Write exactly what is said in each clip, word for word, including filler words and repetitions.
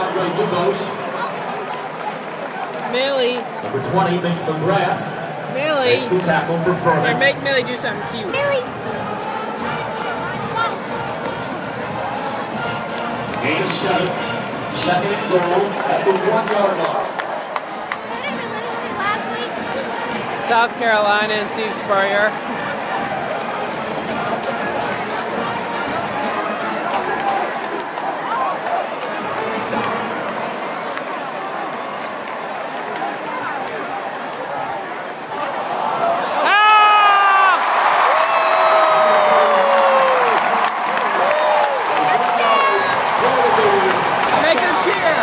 Millie. Number twenty, Mitch McGrath. Millie. Makes the tackle for Furman. Here, make Millie do something cute. Millie. Gator seven. Second and goal at the one-yard line. Who did we lose to last week? South Carolina and Steve Spurrier. Make her cheer!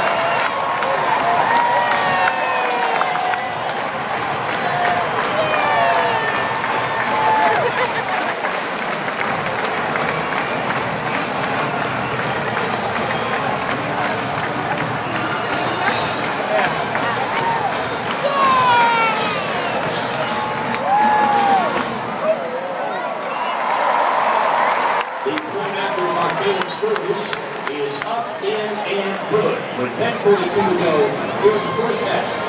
The point after our game service is up, in, and good. With ten forty-two to go here in the first half.